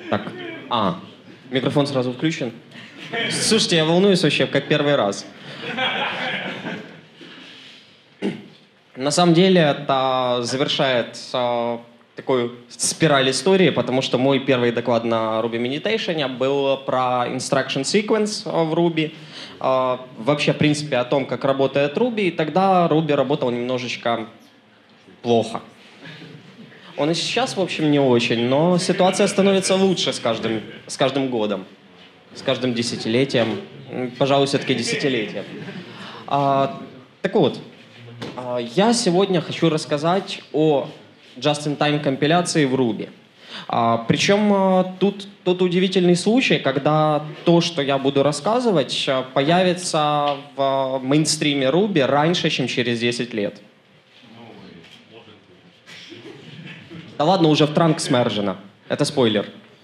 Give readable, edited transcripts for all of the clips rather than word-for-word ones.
Так, микрофон сразу включен. Слушайте, я волнуюсь вообще, как первый раз. На самом деле это завершает такую спираль истории, потому что мой первый доклад на Ruby Meditation был про instruction sequence в Ruby. Вообще, в принципе, о том, как работает Ruby. И тогда Ruby работал немножечко плохо. Он и сейчас, в общем, не очень, но ситуация становится лучше с каждым годом, с каждым десятилетием. Пожалуй, все-таки десятилетием. Так вот, я сегодня хочу рассказать о just-in-time компиляции в Ruby. Причем тут удивительный случай, когда то, что я буду рассказывать, появится в мейнстриме Ruby раньше, чем через 10 лет. Да ладно, уже в транк смержено. Это спойлер.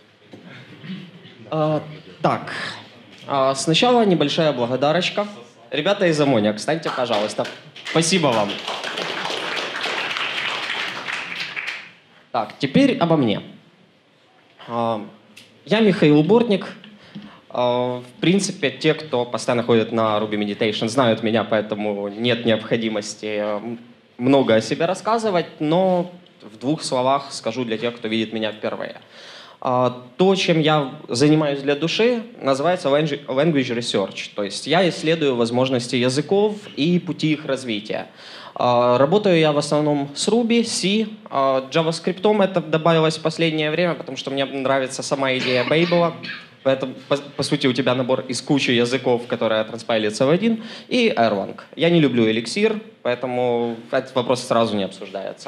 Так, сначала небольшая благодарочка. Ребята из Ammonia, встаньте, пожалуйста. Спасибо вам. Так, теперь обо мне. Я Михаил Бортник. В принципе, те, кто постоянно ходит на Ruby Meditation, знают меня, поэтому нет необходимости много о себе рассказывать, но в двух словах скажу для тех, кто видит меня впервые. То, чем я занимаюсь для души, называется language research. То есть я исследую возможности языков и пути их развития. Работаю я в основном с Ruby, C, JavaScript это добавилось в последнее время, потому что мне нравится сама идея Babel. Поэтому, по сути, у тебя набор из кучи языков, которые транспайлятся в один, и Erlang. Я не люблю Elixir, поэтому этот вопрос сразу не обсуждается.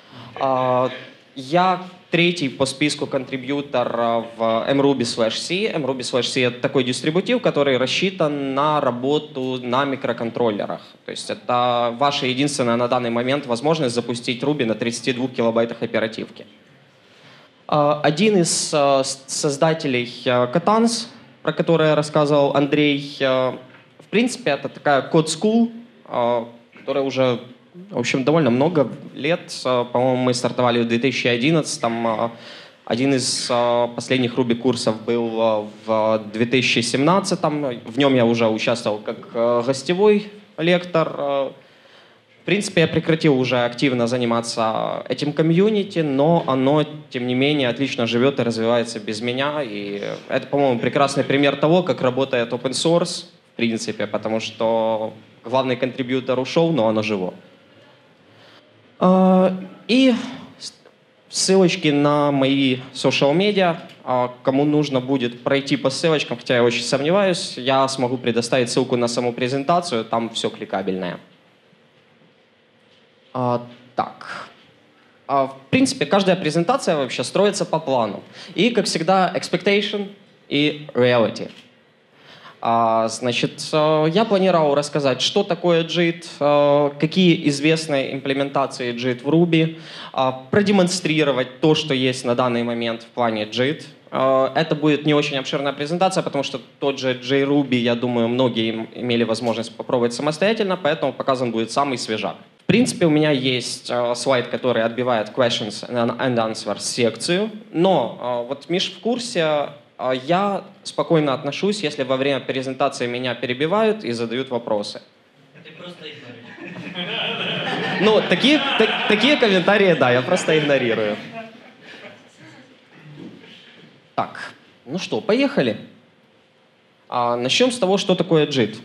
Я третий по списку контрибьютор в mruby/c. mruby/c — это такой дистрибутив, который рассчитан на работу на микроконтроллерах. То есть это ваша единственная на данный момент возможность запустить Ruby на 32 килобайтах оперативки. Один из создателей Katans, про который рассказывал Андрей, в принципе, это такая код-скул, которая уже, в общем, довольно много лет. По-моему, мы стартовали в 2011-м. Один из последних Ruby-курсов был в 2017-м. В нем я уже участвовал как гостевой лектор. В принципе, я прекратил уже активно заниматься этим комьюнити, но оно, тем не менее, отлично живет и развивается без меня. И это, по-моему, прекрасный пример того, как работает open source, в принципе, потому что главный контрибьютор ушел, но оно живо. И ссылочки на мои social-медиа. Кому нужно будет пройти по ссылочкам, хотя я очень сомневаюсь, я смогу предоставить ссылку на саму презентацию, там все кликабельное. Так. В принципе, каждая презентация вообще строится по плану. И, как всегда, expectation и reality. Значит, я планировал рассказать, что такое JIT, какие известные имплементации JIT в Ruby, продемонстрировать то, что есть на данный момент в плане JIT. Это будет не очень обширная презентация, потому что тот же JRuby, я думаю, многие имели возможность попробовать самостоятельно, поэтому показан будет самый свежак. В принципе, у меня есть слайд, который отбивает questions and answers секцию, но вот Миш в курсе, я спокойно отношусь, если во время презентации меня перебивают и задают вопросы. Ты просто игнорируешь. Ну, такие комментарии, да, я просто игнорирую. Так, ну что, поехали. Начнем с того, что такое JIT.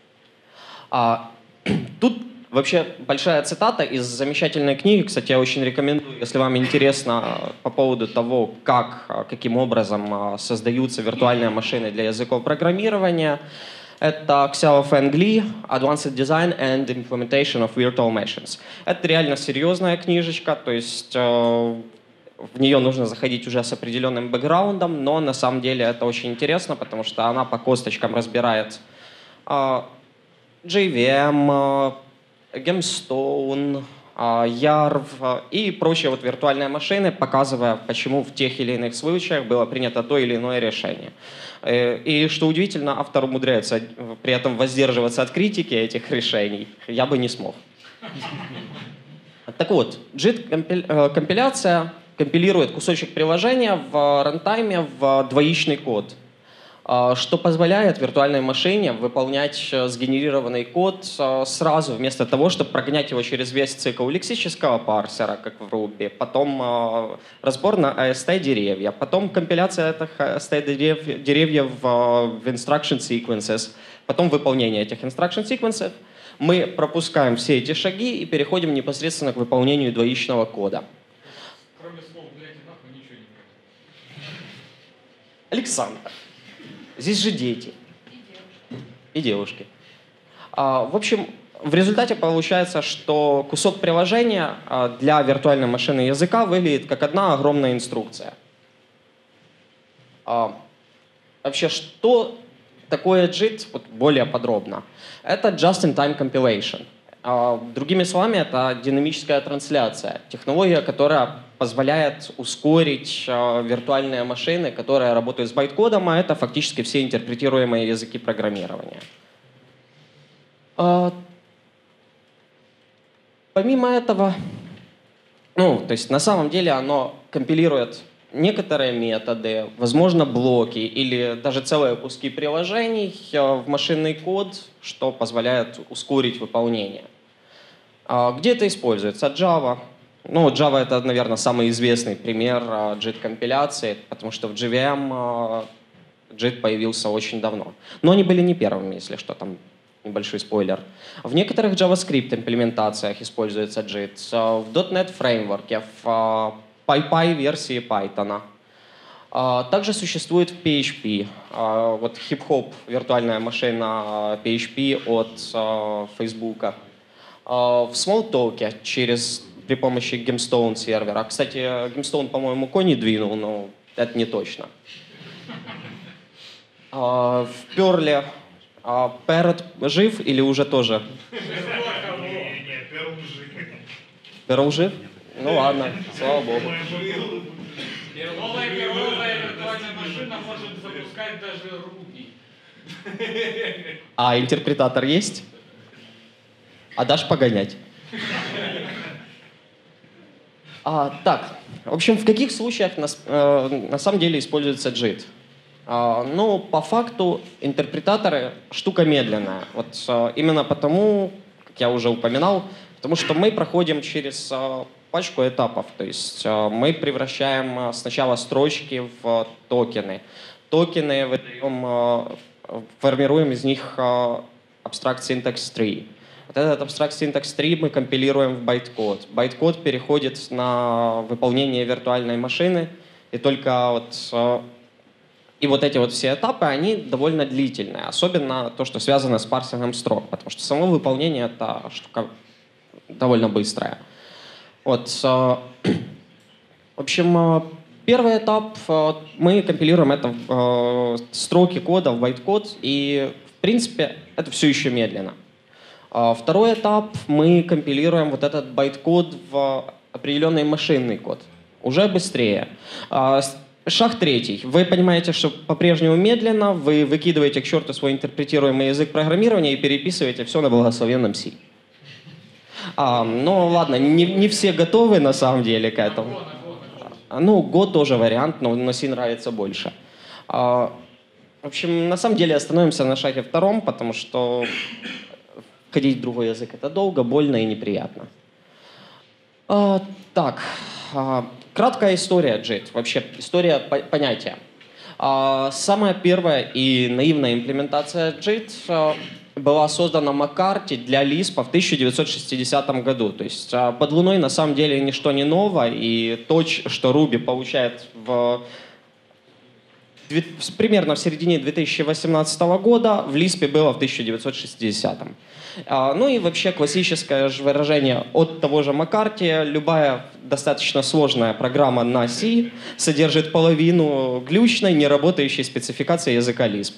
Тут вообще большая цитата из замечательной книги. Кстати, я очень рекомендую, если вам интересно по поводу того, каким образом создаются виртуальные машины для языков программирования. Это Xiao Feng Li, Advanced Design and Implementation of Virtual Machines. Это реально серьезная книжечка, то есть в нее нужно заходить уже с определенным бэкграундом, но на самом деле это очень интересно, потому что она по косточкам разбирает JVM, Gemstone, YARV и прочие вот виртуальные машины, показывая, почему в тех или иных случаях было принято то или иное решение. И что удивительно, автор умудряется при этом воздерживаться от критики этих решений. Я бы не смог. Так вот, JIT-компиляция компилирует кусочек приложения в рантайме в двоичный код, что позволяет виртуальной машине выполнять сгенерированный код сразу, вместо того, чтобы прогонять его через весь цикл лексического парсера, как в Ruby, потом разбор на AST-деревья, потом компиляция этих AST-деревьев в instruction sequences, потом выполнение этих instruction sequences. Мы пропускаем все эти шаги и переходим непосредственно к выполнению двоичного кода. Кроме слов «блядь» и «нахуй» ничего не говорит. Александр. Здесь же дети. И девушки. В общем, в результате получается, что кусок приложения для виртуальной машины языка выглядит как одна огромная инструкция. Вообще, что такое JIT, вот более подробно? Это Just-in-Time Compilation. Другими словами, это динамическая трансляция. Технология, которая позволяет ускорить виртуальные машины, которые работают с байткодом, а это фактически все интерпретируемые языки программирования. Помимо этого, то есть на самом деле оно компилирует некоторые методы, возможно, блоки или даже целые куски приложений в машинный код, что позволяет ускорить выполнение. Где это используется? Java. Java — это, наверное, самый известный пример JIT-компиляции, потому что в JVM JIT появился очень давно. Но они были не первыми, если что, там небольшой спойлер. В некоторых JavaScript-имплементациях используется JIT, в .NET фреймворке, в PyPy версии Python. Также существует в PHP. Вот хип-хоп, виртуальная машина PHP от Facebook. В Smalltalk при помощи Gemstone сервера. Кстати, Gemstone, по-моему, Кони двинул, но это не точно. В Perl Parrot жив или уже тоже? Нет, Перл жив. Perl жив? Ну ладно, слава богу. Новая виртуальная машина может запускать даже Ruby. А интерпретатор есть? А дашь погонять? Так, в общем, в каких случаях на самом деле используется JIT? По факту интерпретаторы штука медленная. Вот именно потому, как я уже упоминал, потому что мы проходим через пачку этапов. То есть мы превращаем сначала строчки в токены. Токены выдаем, формируем из них abstract syntax tree. Вот этот abstract syntax tree мы компилируем в байткод. Байткод переходит на выполнение виртуальной машины, и только вот эти вот все этапы, они довольно длительные. Особенно то, что связано с парсингом строк, потому что само выполнение — это штука довольно быстрая. В общем, первый этап мы компилируем это в строки кода, в байткод, и, в принципе, это все еще медленно. Второй этап мы компилируем вот этот байткод в определенный машинный код. Уже быстрее. Шаг третий. Вы понимаете, что по-прежнему медленно, вы выкидываете к черту свой интерпретируемый язык программирования и переписываете все на благословенном C. Ладно, не все готовы на самом деле к этому. Год тоже вариант, но C нравится больше. В общем, на самом деле остановимся на шаге втором, потому что входить в другой язык — это долго, больно и неприятно. Краткая история JIT, вообще история понятия. Самая первая и наивная имплементация JIT была создана Маккарти для Lisp в 1960 году. То есть под луной на самом деле ничто не ново, и то, что Ruby получает примерно в середине 2018 года, в Lisp было в 1960. И вообще классическое же выражение от того же Маккарти: любая достаточно сложная программа на C содержит половину глючной, неработающей спецификации языка Lisp.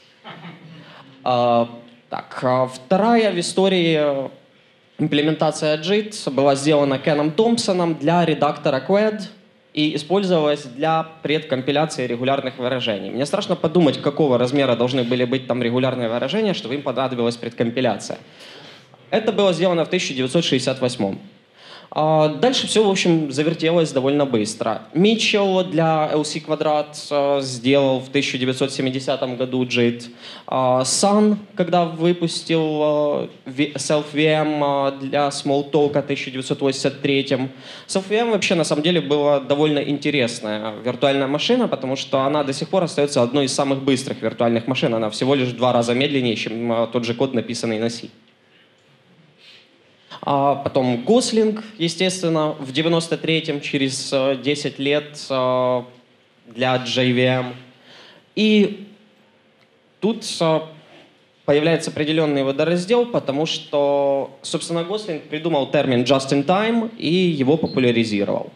Вторая в истории имплементация JIT была сделана Кеном Томпсоном для редактора Qued и использовалась для предкомпиляции регулярных выражений. Мне страшно подумать, какого размера должны были быть там регулярные выражения, чтобы им понадобилась предкомпиляция. Это было сделано в 1968. Дальше все, в общем, завертелось довольно быстро. Митчелл для LC Quadrat сделал в 1970 году JIT. Sun, когда выпустил SelfVM для Smalltalk в 1983. SelfVM вообще, на самом деле, была довольно интересная виртуальная машина, потому что она до сих пор остается одной из самых быстрых виртуальных машин. Она всего лишь в 2 раза медленнее, чем тот же код, написанный на C. Потом Гослинг, естественно, в 93-м, через 10 лет для JVM. И тут появляется определенный водораздел, потому что, собственно, Гослинг придумал термин just in time и его популяризировал.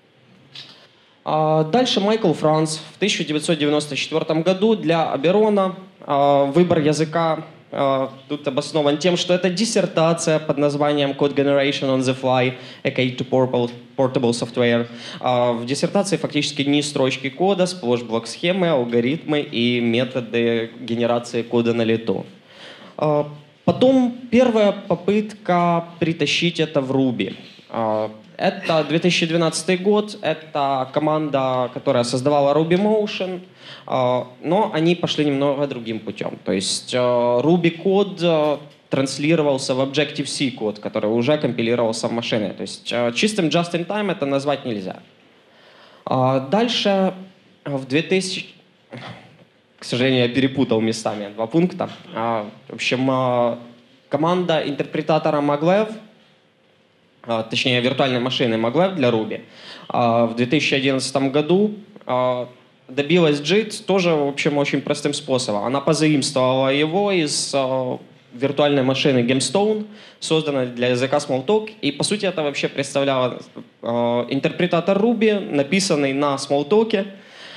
Дальше Майкл Франц в 1994 году для Аберона. Выбор языка тут обоснован тем, что это диссертация под названием Code Generation on the Fly, a Key to Portable Software. В диссертации фактически не строчки кода, сплошь блок-схемы, алгоритмы и методы генерации кода на лету. Потом первая попытка притащить это в Ruby. Это 2012 год, это команда, которая создавала RubyMotion, но они пошли немного другим путем. То есть Ruby код транслировался в Objective-C код, который уже компилировался в машине. То есть чистым just-in-time это назвать нельзя. Дальше в 2000... К сожалению, я перепутал местами 2 пункта. В общем, команда интерпретатора Maglev, точнее виртуальной машины Maglev для Ruby, в 2011 году добилась JIT тоже, в общем, очень простым способом. Она позаимствовала его из виртуальной машины Gemstone, созданной для языка Smalltalk, и по сути это вообще представляло интерпретатор Ruby, написанный на Smalltalk.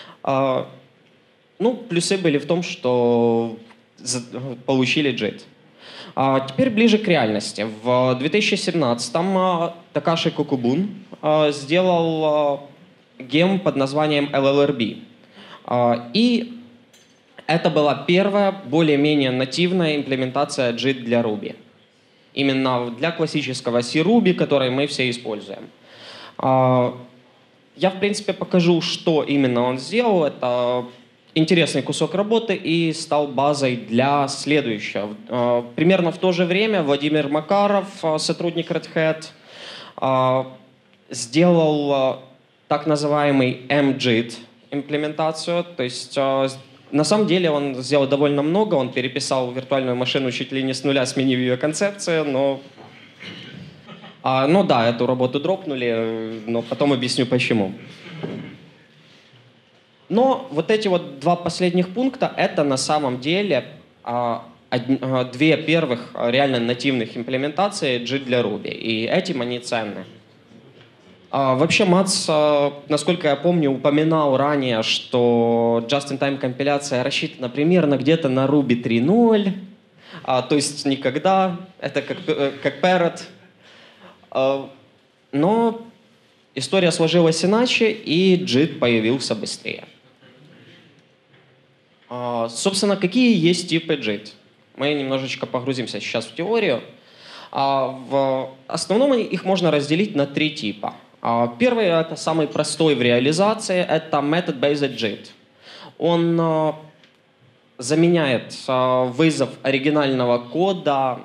Ну, плюсы были в том, что получили JIT. Теперь ближе к реальности. В 2017-м Такаши Кокубун сделал гем под названием LLRB. И это была первая, более-менее нативная имплементация JIT для Ruby. Именно для классического C-Ruby, который мы все используем. Я, в принципе, покажу, что именно он сделал. Это интересный кусок работы и стал базой для следующего. Примерно в то же время Владимир Макаров, сотрудник Red Hat, сделал так называемый MJIT имплементацию. То есть на самом деле он сделал довольно много, он переписал виртуальную машину чуть ли не с нуля, сменив ее концепцию, но... Ну да, эту работу дропнули, но потом объясню почему. Но вот эти вот 2 последних пункта — это на самом деле 2 первых реально нативных имплементации JIT для Ruby. И этим они ценны. Вообще Мац, насколько я помню, упоминал ранее, что just-in-time компиляция рассчитана примерно где-то на Ruby 3.0, то есть никогда, это как Parrot. Но история сложилась иначе, и JIT появился быстрее. Собственно, какие есть типы JIT? Мы немножечко погрузимся сейчас в теорию. В основном их можно разделить на 3 типа. Первый — это самый простой в реализации, это Method-Based JIT. Он заменяет вызов оригинального кода.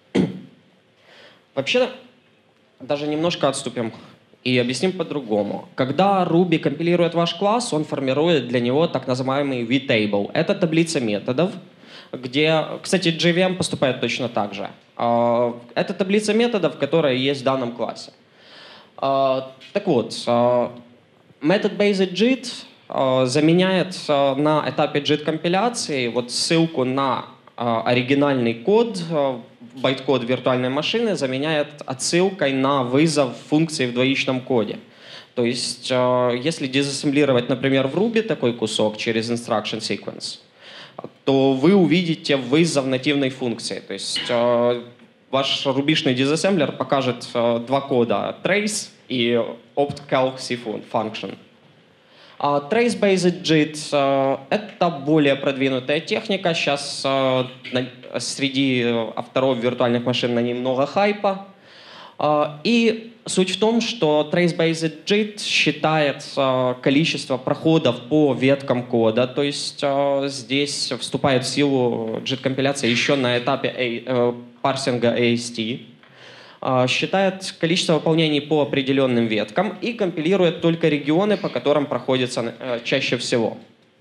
Вообще, даже немножко отступим и объясним по-другому. Когда Ruby компилирует ваш класс, он формирует для него так называемый vTable. Это таблица методов, где, кстати, JVM поступает точно так же. Это таблица методов, которая есть в данном классе. Так вот, Method-Based JIT заменяет на этапе JIT-компиляции вот ссылку на оригинальный код, байткод виртуальной машины заменяет отсылкой на вызов функции в двоичном коде. То есть, если дизассемблировать, например, в Ruby такой кусок через instruction sequence, то вы увидите вызов нативной функции. То есть, ваш рубишный дизассемблер покажет 2 кода trace и opt-calc function. Trace-based JIT — это более продвинутая техника. Сейчас среди авторов виртуальных машин на ней много хайпа. И суть в том, что Trace-Based JIT считает количество проходов по веткам кода, то есть здесь вступает в силу JIT-компиляция еще на этапе парсинга AST, считает количество выполнений по определенным веткам и компилирует только регионы, по которым проходится чаще всего.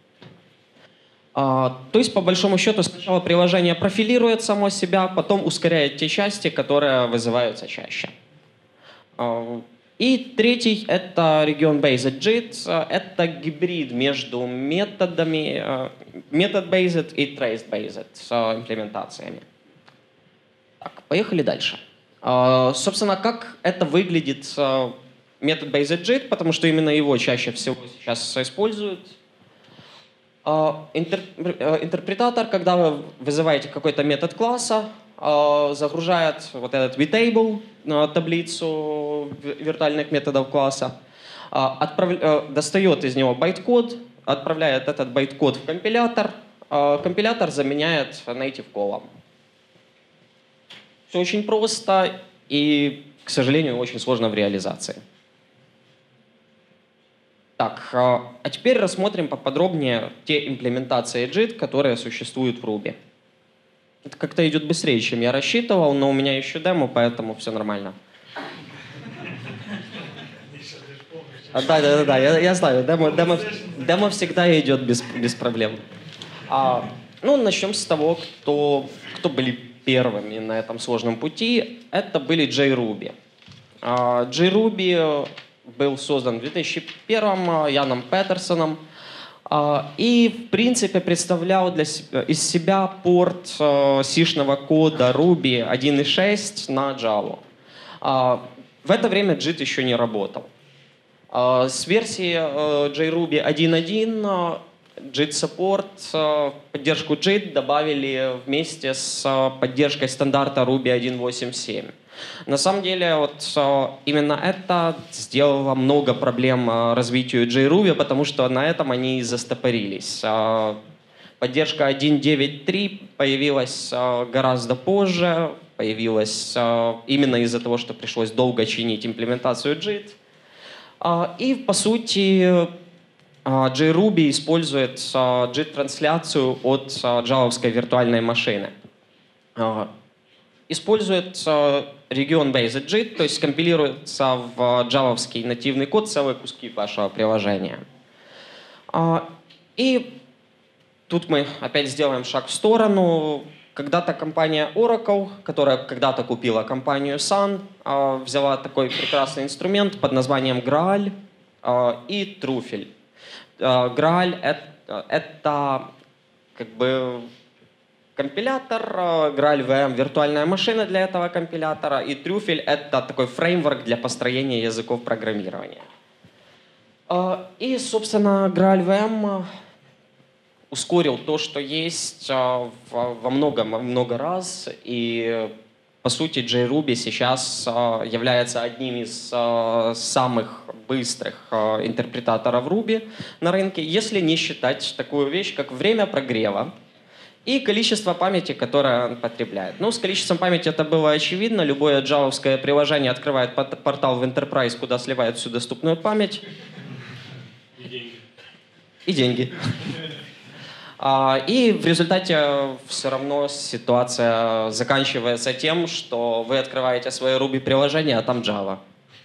То есть, по большому счету, сначала приложение профилирует само себя, потом ускоряет те части, которые вызываются чаще. И третий — это region-based JIT. Это гибрид между методами, method-based и trace-based имплементациями. Так, поехали дальше. Собственно, как это выглядит method-based JIT, потому что именно его чаще всего сейчас используют. Интерпретатор, когда вы вызываете какой-то метод класса, загружает вот этот vtable, таблицу виртуальных методов класса, достает из него байт-код, отправляет этот байт-код в компилятор, компилятор заменяет native call. Все очень просто и, к сожалению, очень сложно в реализации. Так, а теперь рассмотрим поподробнее те имплементации JIT, которые существуют в Ruby. Это как-то идет быстрее, чем я рассчитывал, но у меня еще демо, поэтому все нормально. Да, я знаю, демо всегда идет без проблем. Ну, начнем с того, кто были первыми на этом сложном пути. Это были JRuby. JRuby был создан в 2001-м Яном Петерсоном и, в принципе, представлял из себя порт сишного кода Ruby 1.6 на Java. В это время JIT еще не работал. С версии JRuby 1.1 JIT Support, поддержку JIT добавили вместе с поддержкой стандарта Ruby 1.8.7. На самом деле, вот именно это сделало много проблем развитию JRuby, потому что на этом они и застопорились. Поддержка 1.9.3 появилась гораздо позже, появилась именно из-за того, что пришлось долго чинить имплементацию JIT. И, по сути, JRuby использует JIT-трансляцию от джавовской виртуальной машины. Использует region-based JIT, то есть компилируется в джавовский нативный код целые куски вашего приложения. И тут мы опять сделаем шаг в сторону. Когда-то компания Oracle, которая когда-то купила компанию Sun, взяла такой прекрасный инструмент под названием Graal и Truffle. Graal — это как бы компилятор, Graal VM — виртуальная машина для этого компилятора, и Truffle — это такой фреймворк для построения языков программирования. И, собственно, Graal VM ускорил то, что есть во много раз, и, по сути, JRuby сейчас является одним из самых быстрых интерпретаторов Ruby на рынке, если не считать такую вещь, как время прогрева и количество памяти, которое он потребляет. Ну, с количеством памяти это было очевидно. Любое джавовское приложение открывает портал в Enterprise, куда сливает всю доступную память. И деньги. И деньги. И в результате все равно ситуация заканчивается тем, что вы открываете свое Ruby-приложение, а там Java.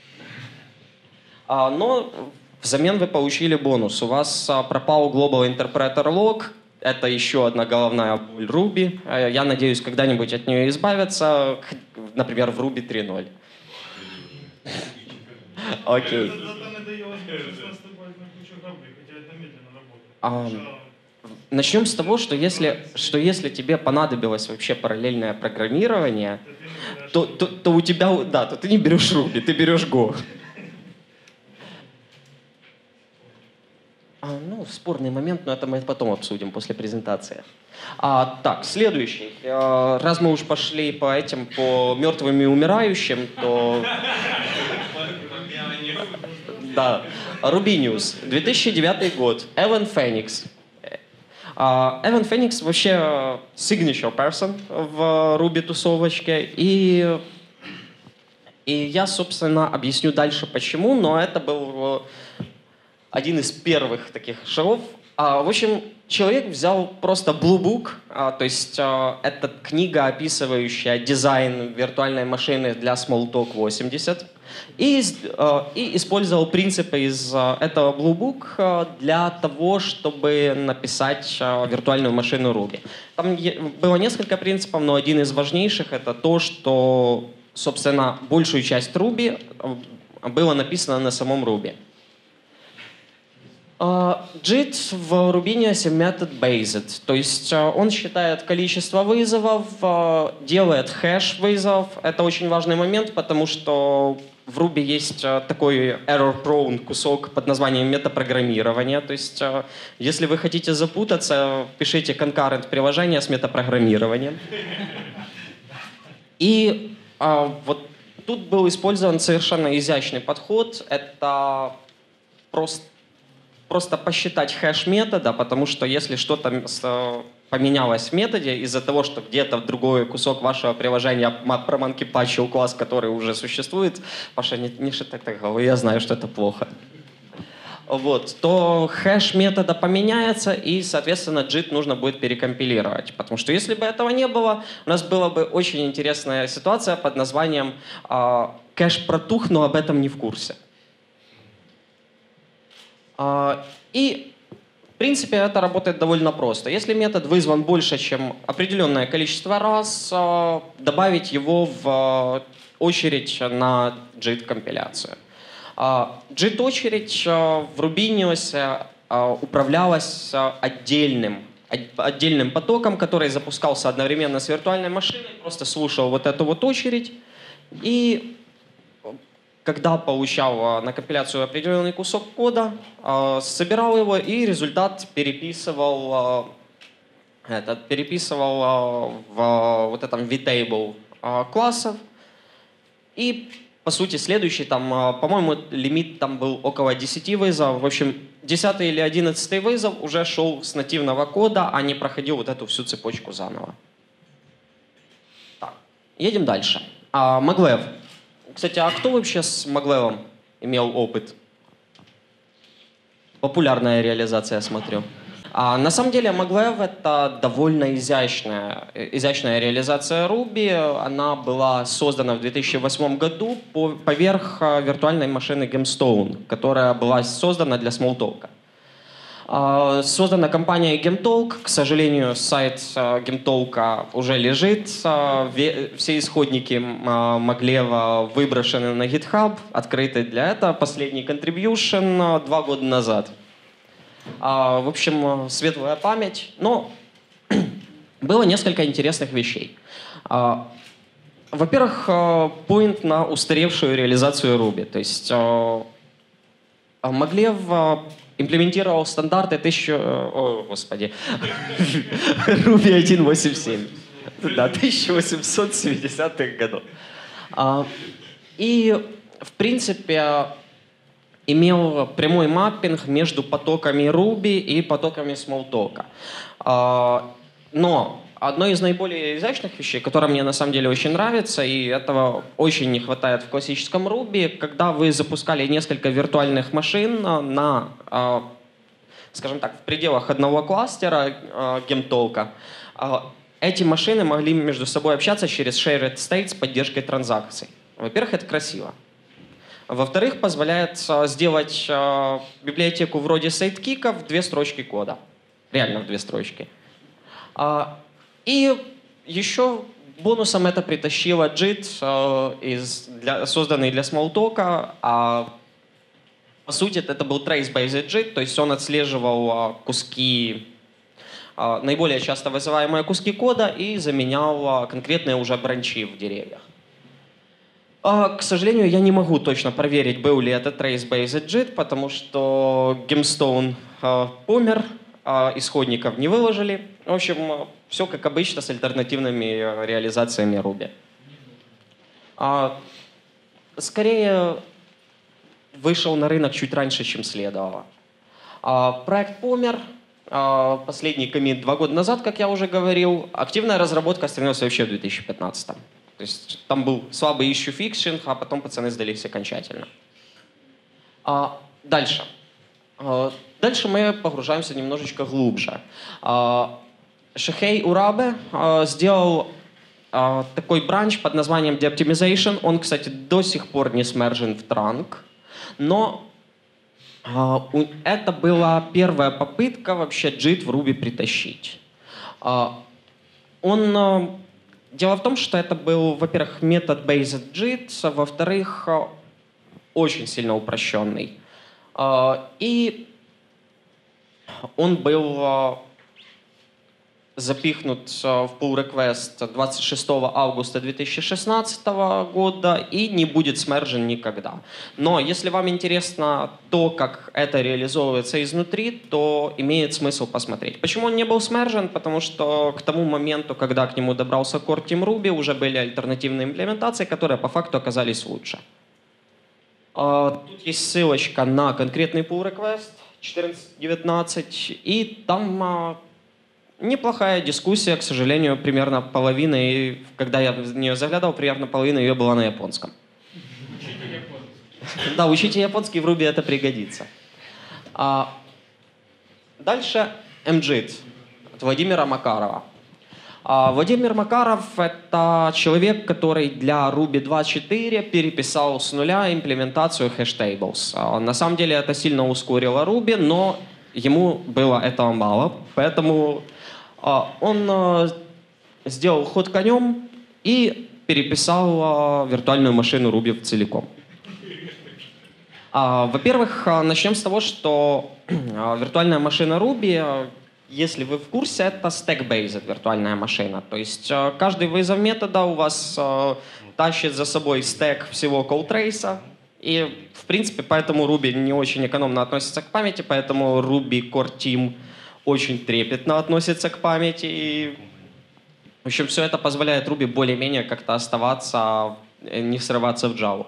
Но взамен вы получили бонус. У вас пропал Global Interpreter Log. Это еще одна головная боль Ruby. Я надеюсь, когда-нибудь от нее избавиться, например, в Ruby 3.0. Окей. Начнем с того, что если тебе понадобилось вообще параллельное программирование, то у тебя, да, то ты не берешь Ruby, ты берешь Go. Ну, спорный момент, но это мы потом обсудим после презентации. Так, следующий. Раз мы уж пошли по мертвым и умирающим, то... Да. Ruby News. 2009 год. Эван Феникс. Эван Феникс вообще signature person в Ruby тусовочке. И И я, собственно, объясню дальше почему, но это был один из первых таких шагов. В общем, человек взял просто Blue Book, то есть это книга, описывающая дизайн виртуальной машины для Smalltalk 80, и использовал принципы из этого Blue Book для того, чтобы написать виртуальную машину Ruby. Там было несколько принципов, но один из важнейших — это то, что, собственно, большую часть Ruby было написано на самом Ruby. JIT в Rubinius method-based, то есть он считает количество вызовов, делает хэш вызов. Это очень важный момент, потому что в Ruby есть такой error-prone кусок под названием метапрограммирование. То есть если вы хотите запутаться, пишите concurrent приложение с метапрограммированием. И вот тут был использован совершенно изящный подход. Это просто посчитать хэш метода, потому что если что-то поменялось в методе из-за того, что где-то в другой кусок вашего приложения проманкипачил класс, который уже существует, Паша, не шитай так головой, я знаю, что это плохо. Вот, то хэш метода поменяется, и, соответственно, JIT нужно будет перекомпилировать. Потому что если бы этого не было, у нас была бы очень интересная ситуация под названием «кэш протух, но об этом не в курсе». И, в принципе, это работает довольно просто. Если метод вызван больше, чем определенное количество раз, добавить его в очередь на JIT-компиляцию. JIT-очередь в Rubinius управлялась отдельным потоком, который запускался одновременно с виртуальной машиной, просто слушал вот эту вот очередь и когда получал на компиляцию определенный кусок кода, собирал его и результат переписывал в вот этом vtable классов. И, по сути, следующий, там, по-моему, лимит там был около 10 вызовов. В общем, 10 или 11 вызов уже шел с нативного кода, а не проходил вот эту всю цепочку заново. Так, едем дальше. Maglev. Кстати, а кто вообще с Maglev имел опыт? Популярная реализация, я смотрю. На самом деле Maglev — это довольно изящная реализация Ruby. Она была создана в 2008 году поверх виртуальной машины Gemstone, которая была создана для Smalltalk. Создана компанией Gemtalk. К сожалению, сайт Gemtalk уже лежит. Все исходники Maglev выброшены на GitHub, открыты для этого. Последний contribution 2 года назад. В общем, светлая память. Но было несколько интересных вещей. Во-первых, поинт на устаревшую реализацию Ruby. То есть Maglev имплементировал стандарты Ruby 1.8.7. Да, 1870-х годов. И, в принципе, имел прямой маппинг между потоками Ruby и потоками Smalltalk. Но одной из наиболее изящных вещей, которая мне на самом деле очень нравится, и этого очень не хватает в классическом Ruby, когда вы запускали несколько виртуальных машин на, скажем так, в пределах одного кластера Gemtalk, эти машины могли между собой общаться через shared state с поддержкой транзакций. Во-первых, это красиво. Во-вторых, позволяет сделать библиотеку вроде сайдкика в 2 строчки кода. Реально в 2 строчки. И еще бонусом это притащило JIT, созданный для Smalltalk. По сути, это был trace-based JIT, то есть он отслеживал куски, наиболее часто вызываемые куски кода и заменял конкретные уже бранчи в деревьях. К сожалению, я не могу точно проверить, был ли это trace-based JIT, потому что Gemstone помер, исходников не выложили. В общем, все как обычно с альтернативными реализациями Ruby. Скорее, вышел на рынок чуть раньше, чем следовало. Проект помер. Последний коммит 2 года назад, как я уже говорил. Активная разработка остановилась вообще в 2015. То То есть там был слабый issue fixing, а потом пацаны сдались окончательно. Дальше. Дальше мы погружаемся немножечко глубже. Шихей Урабе сделал такой бранч под названием Deoptimization. Он, кстати, до сих пор не смержен в транк, но это была первая попытка вообще JIT в Ruby притащить. Дело в том, что это был, во-первых, метод-based JIT, а во-вторых, очень сильно упрощенный. И он был запихнут в pull request 26 августа 2016 года и не будет смержен никогда. Но если вам интересно то, как это реализовывается изнутри, то имеет смысл посмотреть. Почему он не был смержен? Потому что к тому моменту, когда к нему добрался Core Team Ruby, уже были альтернативные имплементации, которые по факту оказались лучше. Тут есть ссылочка на конкретный pull request 14.19, и там неплохая дискуссия, к сожалению, примерно половина, и когда я в нее заглядывал, примерно половина ее была на японском. Учите японский. Да, учите японский, в Ruby это пригодится. Дальше MJIT от Владимира Макарова. Владимир Макаров — это человек, который для Ruby 2.4 переписал с нуля имплементацию hashtables. На самом деле это сильно ускорило Ruby, но ему было этого мало, поэтому он сделал ход конем и переписал виртуальную машину Ruby целиком. Во-первых, начнем с того, что виртуальная машина Ruby, если вы в курсе, это stack-based виртуальная машина. То есть каждый вызов метода у вас тащит за собой стек всего call-trace. И, в принципе, поэтому Ruby не очень экономно относится к памяти, поэтому Ruby Core Team очень трепетно относится к памяти. И, в общем, все это позволяет Ruby более-менее как-то оставаться, не срываться в Java.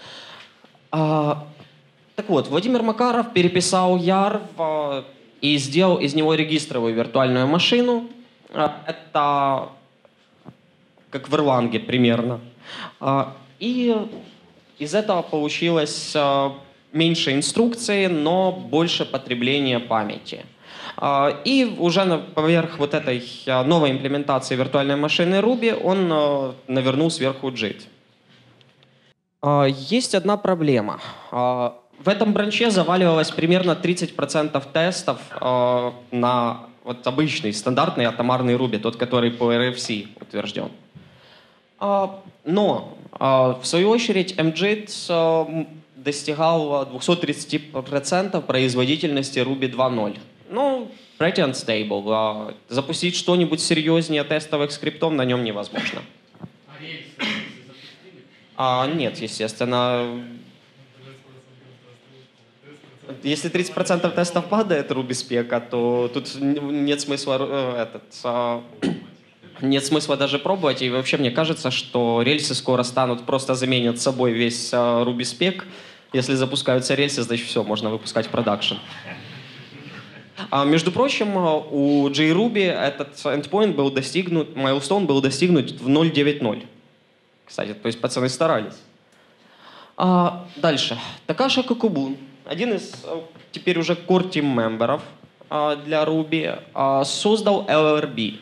Так вот, Владимир Макаров переписал YARV и сделал из него регистровую виртуальную машину. Это как в Erlang примерно. И из этого получилось меньше инструкций, но больше потребления памяти. И уже поверх вот этой новой имплементации виртуальной машины Ruby он навернул сверху JIT. Есть одна проблема. В этом бранче заваливалось примерно 30% тестов на вот обычный, стандартный атомарный Ruby, тот, который по RFC утвержден. Но, в свою очередь, MJIT достигал 230% производительности Ruby 2.0. Ну, pretty unstable. Запустить что-нибудь серьезнее тестовых скриптов на нем невозможно. А рельсы запустили? Нет, естественно. Если 30% тестов падает Ruby спека, то тут нет смысла нет смысла даже пробовать. И вообще мне кажется, что рельсы скоро просто заменят собой весь Ruby спек. Если запускаются рельсы, значит все, можно выпускать в продакшн. Между прочим, у JRuby этот endpoint был достигнут, milestone был достигнут в 0.9.0. Кстати, то есть пацаны старались. Дальше. Такаши Кокубун, один из теперь уже core team мемберов для Ruby, создал LRB.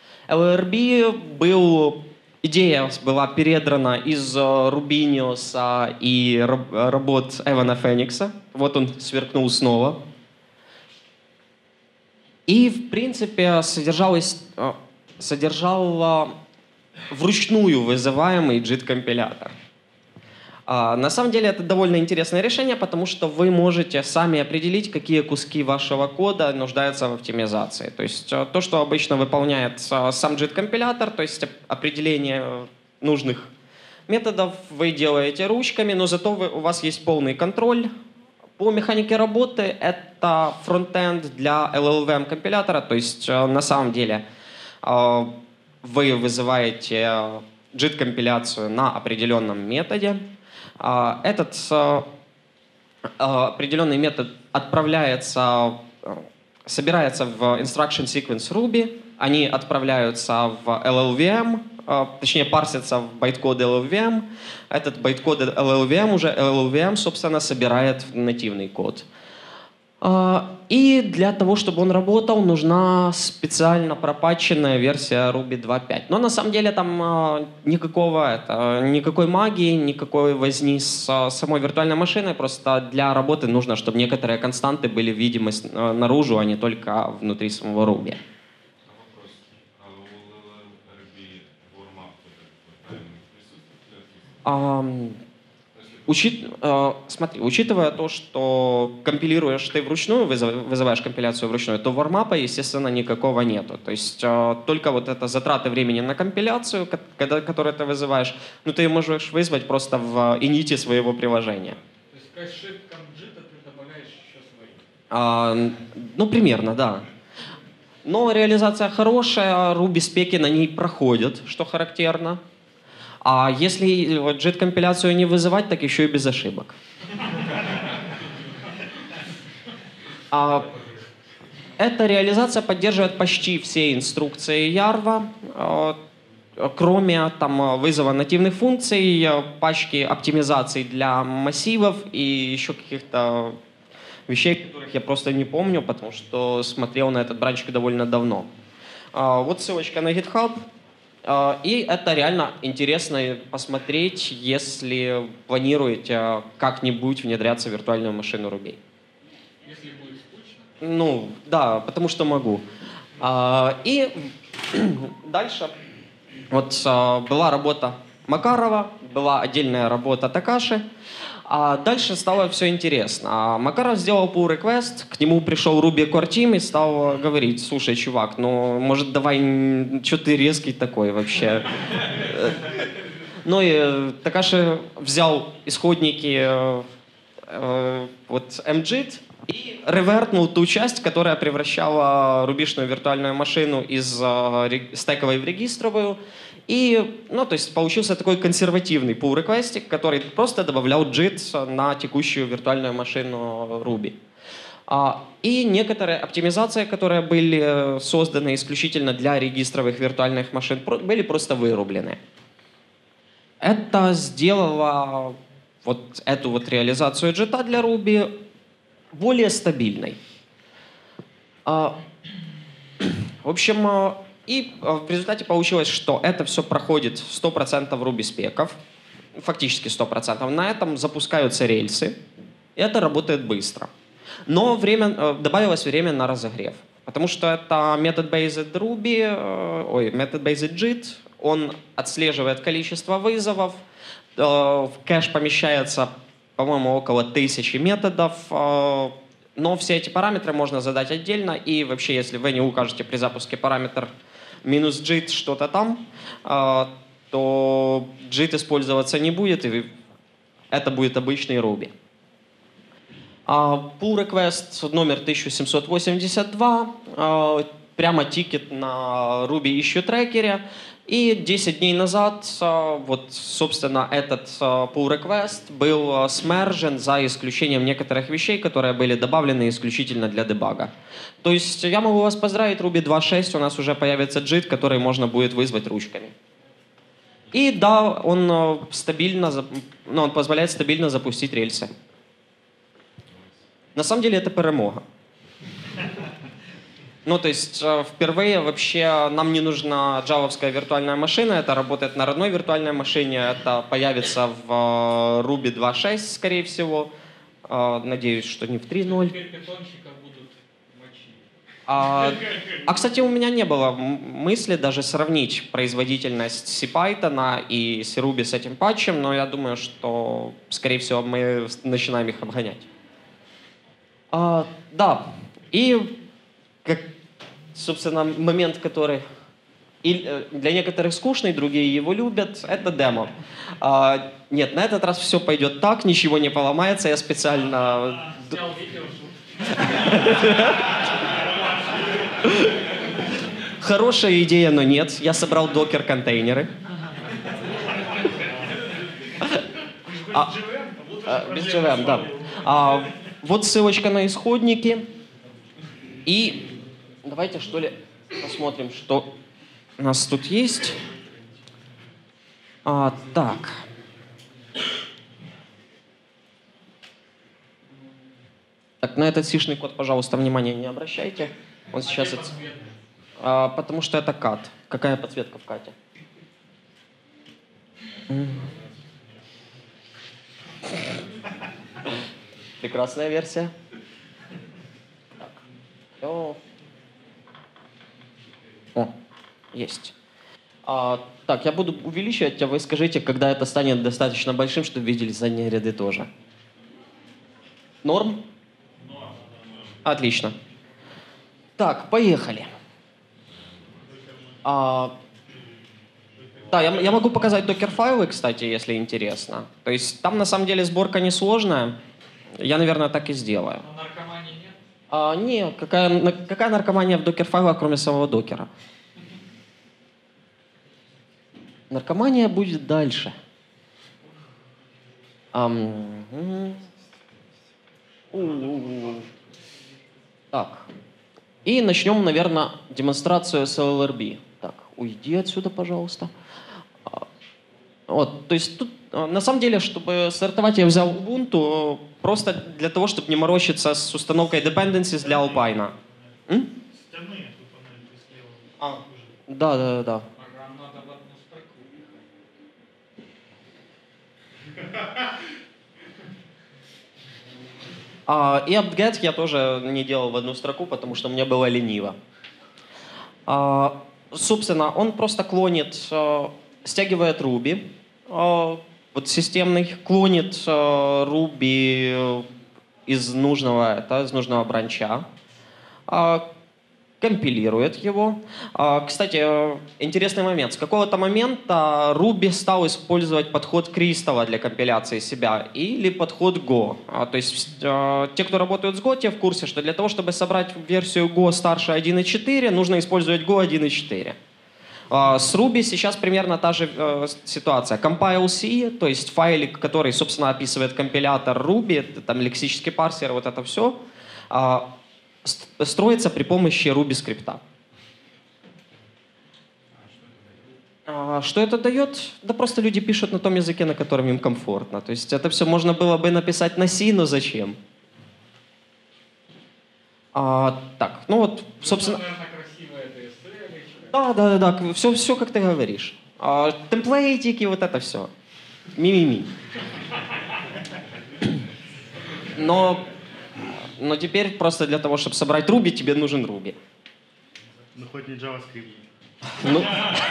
LRB идея была передрана из Rubinius и работ Эвана Феникса. Вот он сверкнул снова. И, в принципе, содержал вручную вызываемый JIT-компилятор. На самом деле это довольно интересное решение, потому что вы можете сами определить, какие куски вашего кода нуждаются в оптимизации. То есть то, что обычно выполняет сам JIT-компилятор, то есть определение нужных методов вы делаете ручками, но зато у вас есть полный контроль. По механике работы это фронтенд для LLVM-компилятора, то есть на самом деле вы вызываете JIT-компиляцию на определенном методе. Этот определенный метод собирается в instruction sequence Ruby, они отправляются в LLVM, точнее, парсятся в байткод LLVM. Этот байткод LLVM уже LLVM, собственно, собирает в нативный код. И для того, чтобы он работал, нужна специально пропатченная версия Ruby 2.5. Но на самом деле там никакой магии, никакой возни с самой виртуальной машиной. Просто для работы нужно, чтобы некоторые константы были видимы наружу, а не только внутри самого Ruby. Вопрос. А у LLRB warm-up присутствует? Смотри, учитывая то, что компилируешь ты вручную, вызываешь компиляцию вручную, то вармапа, естественно, никакого нету. То есть только вот это затраты времени на компиляцию, которую ты вызываешь, ну ты ее можешь вызвать просто в ините своего приложения. То есть кэш-шит комджита ты добавляешь еще свои? Ну, примерно, да. Но реализация хорошая, Ruby-спеки на ней проходят, что характерно. А если JIT-компиляцию не вызывать, так еще и без ошибок. Эта реализация поддерживает почти все инструкции Yarva, кроме там, вызова нативных функций, пачки оптимизаций для массивов и еще каких-то вещей, которых я просто не помню, потому что смотрел на этот бранчик довольно давно. Вот ссылочка на GitHub. И это реально интересно посмотреть, если планируете как-нибудь внедряться в виртуальную машину Ruby. Если будет скучно. Ну, да, потому что могу. И дальше вот была работа Макарова, была отдельная работа Такаши. А дальше стало все интересно. Макаров сделал pull request, к нему пришел Ruby Core Team и стал говорить: слушай, чувак, ну, может, давай, что ты резкий такой вообще? Ну и Такаши взял исходники вот MJIT и ревертнул ту часть, которая превращала рубишную виртуальную машину из стековой в регистровую. И, ну, то есть получился такой консервативный pull request, который просто добавлял JIT на текущую виртуальную машину Ruby. И некоторые оптимизации, которые были созданы исключительно для регистровых виртуальных машин, были просто вырублены. Это сделало вот эту вот реализацию JIT для Ruby более стабильной. В общем, и в результате получилось, что это все проходит 100% Ruby-спеков, фактически 100%. На этом запускаются рельсы, и это работает быстро. Но добавилось время на разогрев, потому что это method-based Ruby, method-based JIT, он отслеживает количество вызовов, в кэш помещается, по-моему, около 1000 методов, но все эти параметры можно задать отдельно, и вообще, если вы не укажете при запуске параметр -JIT что-то там, то JIT использоваться не будет, и это будет обычный Ruby. Pull request номер 1782, прямо тикет на Ruby issue трекере. И 10 дней назад, вот, собственно, этот pull request был смержен за исключением некоторых вещей, которые были добавлены исключительно для дебага. То есть я могу вас поздравить, Ruby 2.6, у нас уже появится JIT, который можно будет вызвать ручками. И да, он он позволяет стабильно запустить рельсы. На самом деле это перемога. Ну, то есть впервые вообще нам не нужна джавовская виртуальная машина, это работает на родной виртуальной машине, это появится в Ruby 2.6, скорее всего. Надеюсь, что не в 3.0. Теперь питончика будут мочить. Кстати, у меня не было мысли даже сравнить производительность CPython и Ruby с этим патчем, но я думаю, что, скорее всего, мы начинаем их обгонять. Да, и как, собственно, момент, который для некоторых скучный, другие его любят, это демо. Нет, на этот раз все пойдет так, ничего не поломается, я специально... Снял видео, Хорошая идея, но нет. Я собрал докер-контейнеры. Без JVM, да. Вот ссылочка на исходники. И давайте, что ли, Посмотрим, что у нас тут есть. Так. Так, на этот сишный код, пожалуйста, внимания не обращайте. Он сейчас... потому что это кат. Какая подсветка в кате? Прекрасная версия. Так. О, есть. Так, я буду увеличивать, а вы скажите, когда это станет достаточно большим, чтобы видели задние ряды тоже. Норм? Отлично. Так, поехали. Да, я могу показать докер-файлы, кстати, если интересно. То есть там на самом деле сборка несложная. Я, наверное, так и сделаю. Но наркомании нет? Нет, какая наркомания в докер-файлах, кроме самого докера? Наркомания будет дальше. Так. И начнем, наверное, демонстрацию с LLRB. Так, уйди отсюда, пожалуйста. Вот, то есть тут, на самом деле, чтобы стартовать, я взял Ubuntu просто для того, чтобы не морочиться с установкой dependencies для Alpine. Стены, тут она слева. Да. Ага, надо в одну строку ехать. И apt-get я тоже не делал в одну строку, потому что мне было лениво. Собственно, он просто клонит, стягивает Ruby, вот системный, клонит Ruby из нужного бранча, компилирует его. Кстати, интересный момент. С какого-то момента Ruby стал использовать подход Crystal для компиляции себя или подход Go. То есть те, кто работают с Go, те в курсе, что для того, чтобы собрать версию Go старше 1.4, нужно использовать Go 1.4. С Ruby сейчас примерно та же ситуация. Compile-C, то есть файлик, который, собственно, описывает компилятор Ruby, там лексический парсер, вот это все, строится при помощи Ruby скрипта. Что это дает? Да просто люди пишут на том языке, на котором им комфортно. То есть это все можно было бы написать на C, но зачем? Так, ну вот, собственно... Ну, наверное, красивая эта эссе. Да, все как ты говоришь. Темплейтики, вот это все. Ми-ми-ми. Но теперь просто для того, чтобы собрать Ruby, тебе нужен Ruby. Ну, хоть не JavaScript. Ну,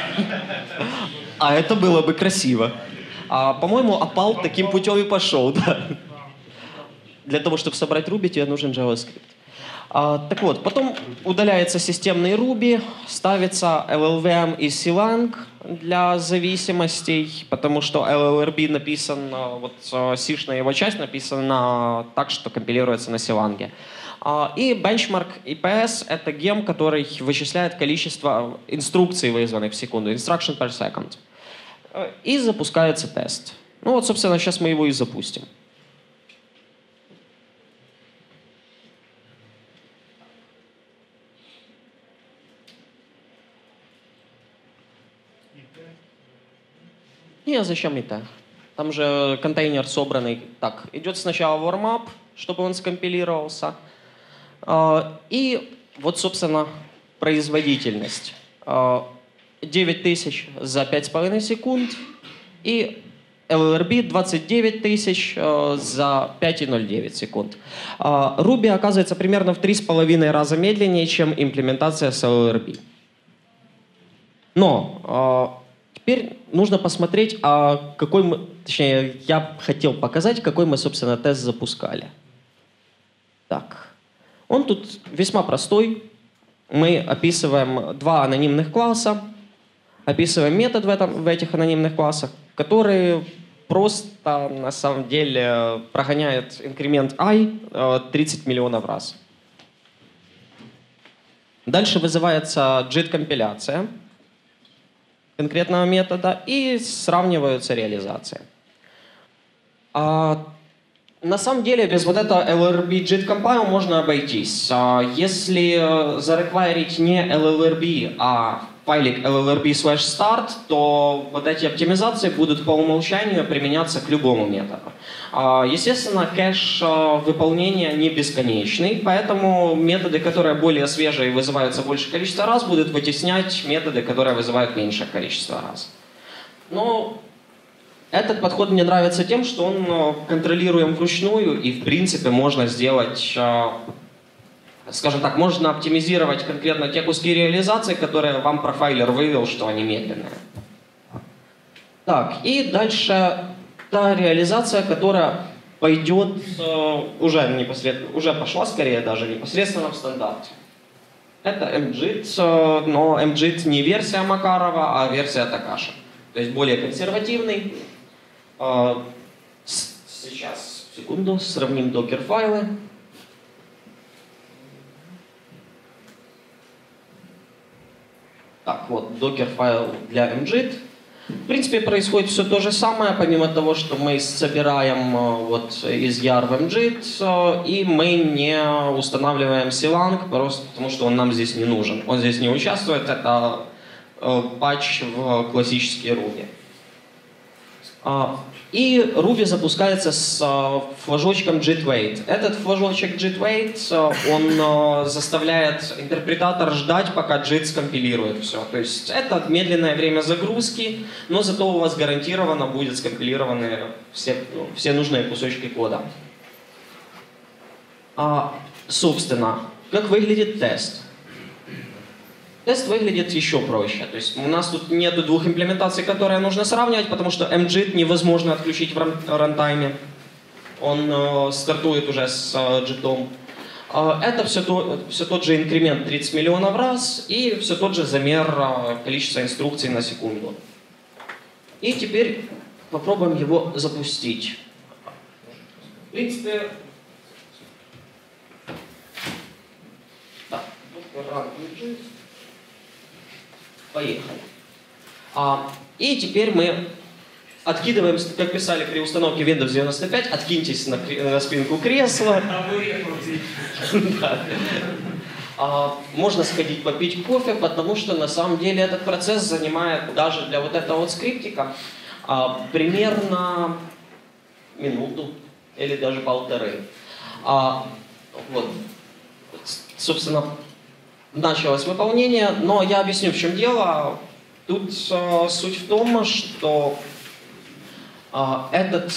это было бы красиво. По-моему, Apal таким путем и пошел, да. Для того, чтобы собрать Ruby, тебе нужен JavaScript. Так вот, потом удаляется системный Ruby, ставится LLVM и CLang для зависимостей, потому что LLRB написан, вот C-шная его часть написана так, что компилируется на CLang. И benchmark IPS — это гем, который вычисляет количество инструкций, вызванных в секунду, instruction per second. И запускается тест. Ну вот, собственно, сейчас мы его и запустим. Не, зачем это? Там же контейнер собранный. Так, идет сначала warm-up, чтобы он скомпилировался. И вот, собственно, производительность. 9000 за 5,5 секунд. И LLRB 29 тысяч за 5,09 секунд. Ruby оказывается примерно в 3,5 раза медленнее, чем имплементация с LLRB. Но теперь нужно посмотреть, точнее, я хотел показать, какой мы, собственно, тест запускали. Так. Он тут весьма простой. Мы описываем два анонимных класса, описываем метод в этих анонимных классах, который просто, на самом деле, прогоняет инкремент i 30 миллионов раз. Дальше вызывается JIT-компиляция конкретного метода и сравниваются реализации. На самом деле, без вот этого LLRB JIT compile можно обойтись. Если зареквайрить не LLRB, а файлик LLRB/start, то вот эти оптимизации будут по умолчанию применяться к любому методу. Естественно, кэш выполнения не бесконечный, поэтому методы, которые более свежие и вызываются большее количество раз, будут вытеснять методы, которые вызывают меньшее количество раз. Но этот подход мне нравится тем, что он контролируем вручную, и в принципе можно сделать, скажем так, можно оптимизировать конкретно те куски реализации, которые вам профайлер вывел, что они медленные. Так, и дальше та реализация, которая пойдет уже пошла скорее даже непосредственно в стандарте. Это MJIT, но MJIT не версия Макарова, а версия Такаши. То есть более консервативный. Сейчас, секунду, сравним докер-файлы. Так, вот, докер-файл для MJIT. В принципе, происходит все то же самое, помимо того, что мы собираем вот из YAR в MJIT, и мы не устанавливаем CLang, просто потому что он нам здесь не нужен. Он здесь не участвует, это патч в классический Ruby. И Ruby запускается с флажочком JIT-wait. Этот флажочек JIT-wait, он заставляет интерпретатор ждать, пока JIT скомпилирует все. То есть это медленное время загрузки, но зато у вас гарантированно будет скомпилированы все нужные кусочки кода. Собственно, как выглядит тест? Тест выглядит еще проще. То есть у нас тут нет двух имплементаций, которые нужно сравнивать, потому что MJIT невозможно отключить в рантайме. Он стартует уже с JIT. Это все тот же инкремент 30 миллионов раз и все тот же замер количества инструкций на секунду. И теперь попробуем его запустить. В принципе, так, поехали. И теперь мы откидываем, как писали при установке Windows 95, откиньтесь на спинку кресла. Можно сходить попить кофе, потому что на самом деле этот процесс занимает даже для вот этого вот скриптика примерно минуту или даже полторы. Вот. Собственно, началось выполнение, но я объясню, в чем дело. Тут суть в том, что этот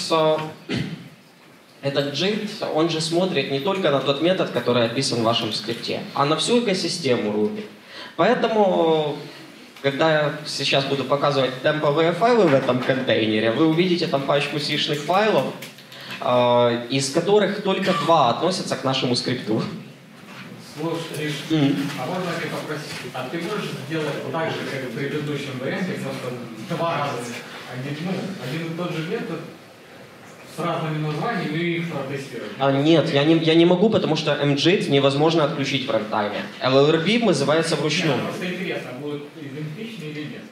JIT, он же смотрит не только на тот метод, который описан в вашем скрипте, а на всю экосистему Ruby. Поэтому, когда я сейчас буду показывать темповые файлы в этом контейнере, вы увидите там пачку C-шных файлов, из которых только 2 относятся к нашему скрипту. Слушай, а можно тебя попросить, а ты можешь сделать так же, как в предыдущем варианте, просто 2 раза один и тот же метод с разными названиями и их протестировать? Нет, я не могу, потому что MJIT невозможно отключить в рантайме. LLRB вызывается вручную. Нет, просто интересно, будут идентичны или нет?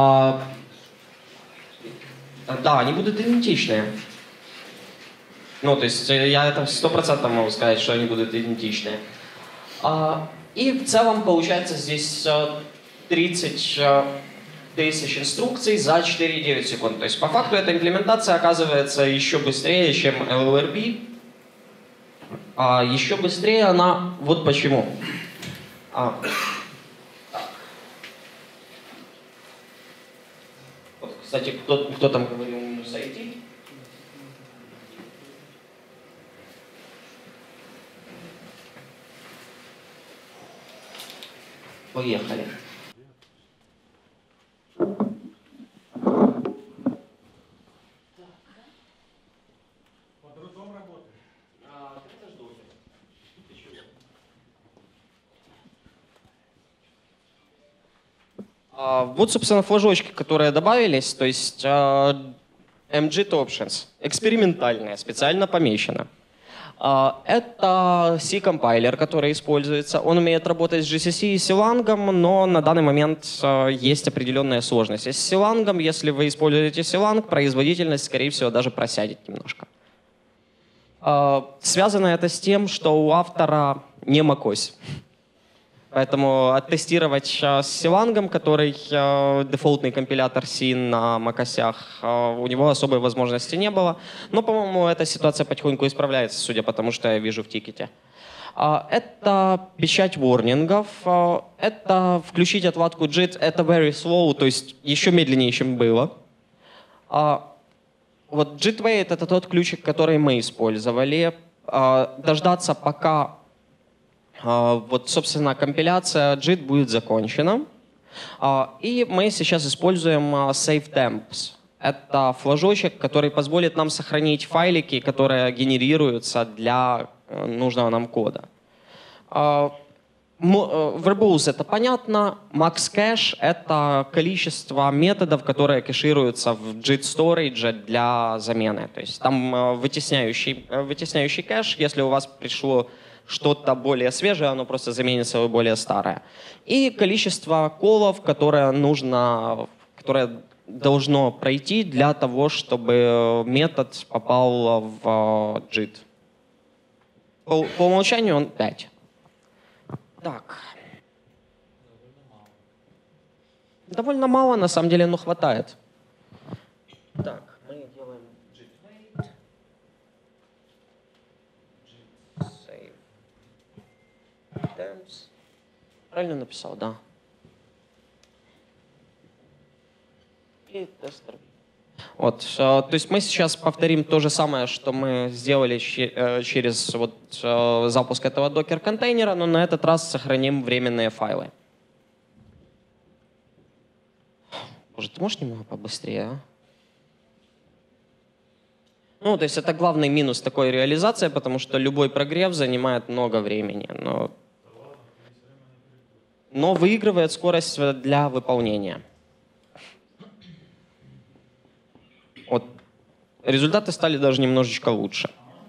Да, они будут идентичны. Ну, то есть я это 100% могу сказать, что они будут идентичны. И в целом получается здесь 30 тысяч инструкций за 4,9 секунд. То есть по факту эта имплементация оказывается еще быстрее, чем LLRB. Еще быстрее она вот почему. Вот, кстати, кто там говорил минус IT? Поехали. Вот, собственно, флажочки, которые добавились, то есть MJIT Options, экспериментальные, специально помечено. Это C-компайлер, который используется. Он умеет работать с GCC и CLang, но на данный момент есть определенная сложность. С CLang, если вы используете CLang, производительность, скорее всего, даже просядет немножко. Связано это с тем, что у автора не macOS. Поэтому оттестировать с Силангом, который дефолтный компилятор C на macOS, у него особой возможности не было. Но, по-моему, эта ситуация потихоньку исправляется, судя по тому, что я вижу в тикете. Это печать ворнингов, это включить отладку JIT, это very slow, то есть еще медленнее, чем было. Вот JIT-wait — это тот ключик, который мы использовали. Дождаться, пока, вот, собственно, компиляция JIT будет закончена. И мы сейчас используем Save Temps. Это флажочек, который позволит нам сохранить файлики, которые генерируются для нужного нам кода. Verbose — это понятно. MaxCache — это количество методов, которые кэшируются в JIT Storage для замены. То есть там вытесняющий кэш. Если у вас пришло что-то более свежее, оно просто заменит собой более старое. И количество колов, которое должно пройти для того, чтобы метод попал в JIT. По умолчанию он 5. Так. Довольно мало, на самом деле, но хватает. Так, мы делаем JIT-wait. Save temps. Правильно написал, да. И тестер. Вот, то есть мы сейчас повторим то же самое, что мы сделали через вот, запуск этого докер-контейнера, но на этот раз сохраним временные файлы. Боже, ты можешь немного побыстрее, а? Ну, то есть это главный минус такой реализации, потому что любой прогрев занимает много времени, но выигрывает скорость для выполнения. Вот. Результаты стали даже немножечко лучше.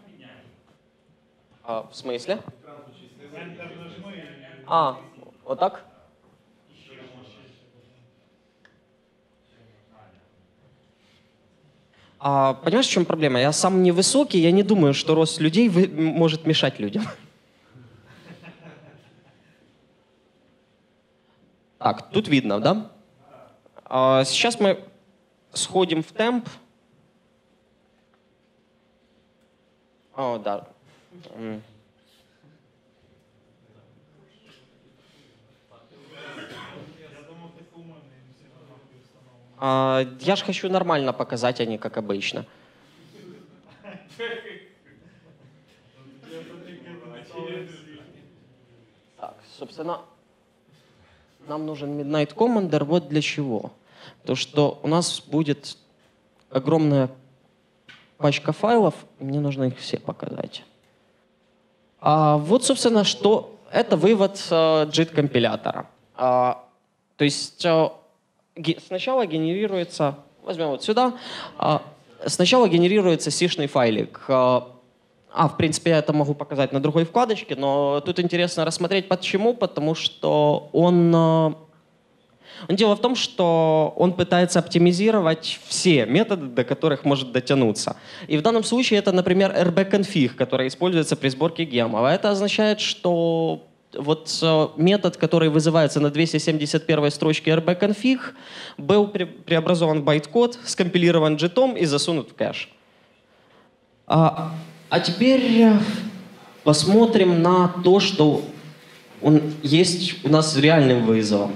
В смысле? Вот так? Понимаешь, в чем проблема? Я сам невысокий, я не думаю, что рост людей может мешать людям. Так, тут видно, да? Сейчас мы сходим в темп. О, да. Я же хочу нормально показать, а не как обычно. Так, собственно, нам нужен Midnight Commander вот для чего. То, что у нас будет огромная пачка файлов, мне нужно их все показать. Вот, собственно, что это вывод JIT-компилятора. То есть сначала генерируется, возьмем вот сюда, сначала генерируется C-шный файлик. В принципе, я это могу показать на другой вкладочке, но тут интересно рассмотреть почему, потому что дело в том, что он пытается оптимизировать все методы, до которых может дотянуться. И в данном случае это, например, rbconfig, который используется при сборке гемов. Это означает, что вот метод, который вызывается на 271 строчке rbconfig, был преобразован в байт-код, скомпилирован JIT-ом и засунут в кэш. А теперь посмотрим на то, что есть у нас реальным вызовом.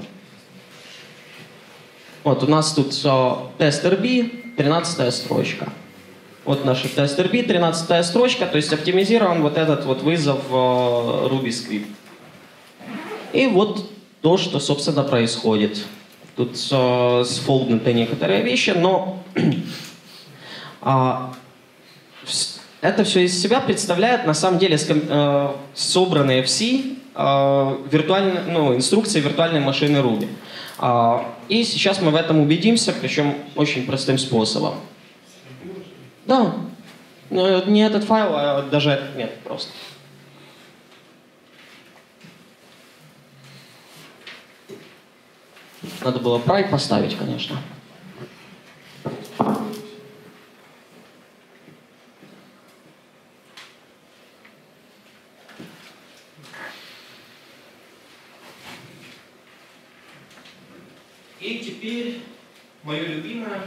Вот у нас тут test.rb, 13 строчка. Вот наша test.rb, 13 строчка, то есть оптимизирован вот этот вот вызов Ruby script. И вот то, что, собственно, происходит. Тут сфолднуты некоторые вещи, но это все из себя представляет, на самом деле, собранные в C инструкции виртуальной машины Ruby. И сейчас мы в этом убедимся, причем очень простым способом. Да, не этот файл, а даже этот метод просто. Надо было private поставить, конечно. И теперь мое любимое.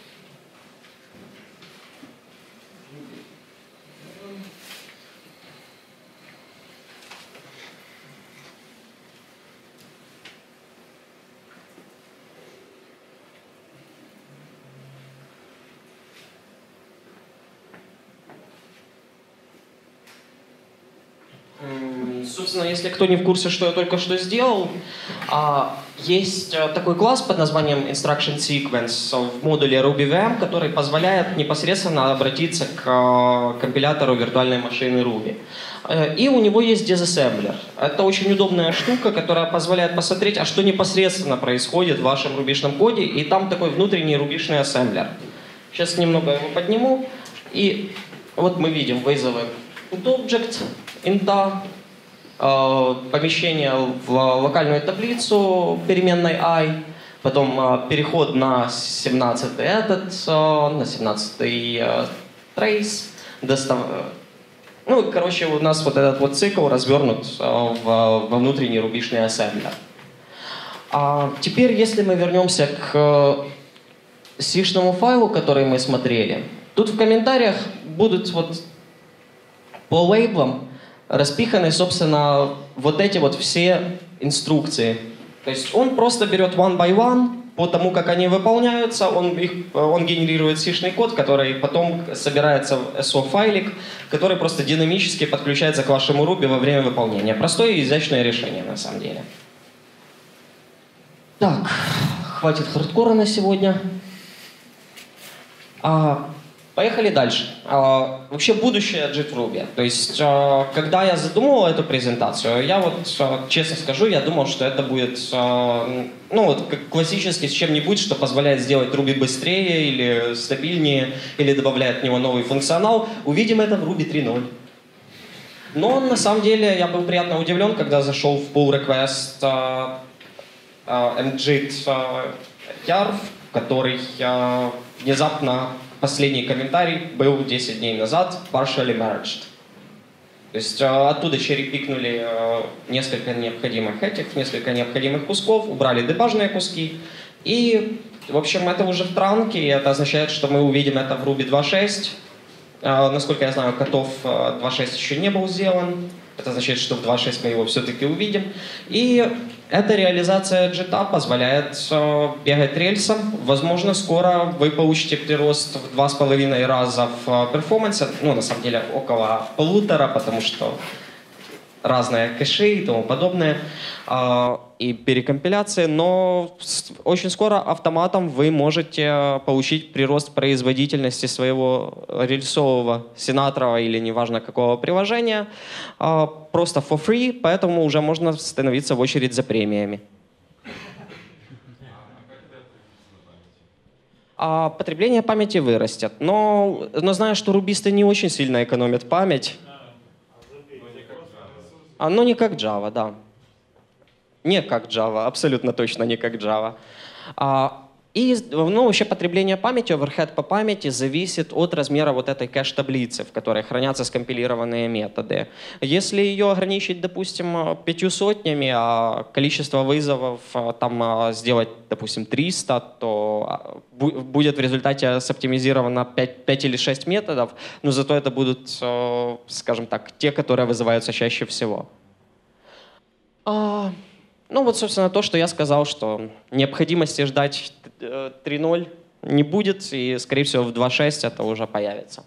Собственно, если кто не в курсе, что я только что сделал, есть такой класс под названием Instruction Sequence в модуле RubyVM, который позволяет непосредственно обратиться к компилятору виртуальной машины Ruby. И у него есть disassembler. Это очень удобная штука, которая позволяет посмотреть, а что непосредственно происходит в вашем рубишном коде, и там такой внутренний рубишный ассемблер. Сейчас немного его подниму, и вот мы видим вызовы putObject, инта, помещение в локальную таблицу переменной i, потом переход на 17-й на 17-й trace, ну, короче, у нас вот этот вот цикл развернут во внутренний рубишный ассемблер. Теперь, если мы вернемся к C-шному файлу, который мы смотрели, тут в комментариях будут вот по лейблам распиханы, собственно, вот эти вот все инструкции. То есть он просто берет one by one, по тому, как они выполняются, он генерирует C-шный код, который потом собирается в SO-файлик, который просто динамически подключается к вашему Ruby во время выполнения. Простое и изящное решение, на самом деле. Так, хватит хардкора на сегодня. Поехали дальше. Вообще будущее JIT в Ruby. То есть, когда я задумывал эту презентацию, я вот, честно скажу, я думал, что это будет, ну вот, как классически с чем-нибудь, что позволяет сделать Ruby быстрее или стабильнее, или добавляет в него новый функционал. Увидим это в Ruby 3.0. Но на самом деле я был приятно удивлен, когда зашел в pull request mjit yarv, который внезапно последний комментарий был 10 дней назад, partially merged. То есть оттуда черепикнули несколько необходимых кусков, убрали дебажные куски. И, в общем, это уже в транке, и это означает, что мы увидим это в Ruby 2.6. Насколько я знаю, котов 2.6 еще не был сделан. Это означает, что в 2.6 мы его все-таки увидим. И эта реализация JIT позволяет бегать рельсом. Возможно, скоро вы получите прирост в 2,5 раза в перформансе. Ну, на самом деле, около 1,5, потому что разные кэши и тому подобное. И перекомпиляции. Но очень скоро автоматом вы можете получить прирост производительности своего рельсового, сенаторова или неважно какого приложения. Просто for free, поэтому уже можно становиться в очередь за премиями. Потребление памяти вырастет. Но знаю, что рубисты не очень сильно экономят память. Но не как Java, да. Не как Java, абсолютно точно не как Java. И вообще потребление памяти, оверхед по памяти зависит от размера вот этой кэш-таблицы, в которой хранятся скомпилированные методы. Если ее ограничить, допустим, 500, а количество вызовов там сделать, допустим, 300, то будет в результате соптимизировано 5 или 6 методов, но зато это будут, скажем так, те, которые вызываются чаще всего. Ну вот, собственно, то, что я сказал, что необходимости ждать 3.0 не будет, и, скорее всего, в 2.6 это уже появится.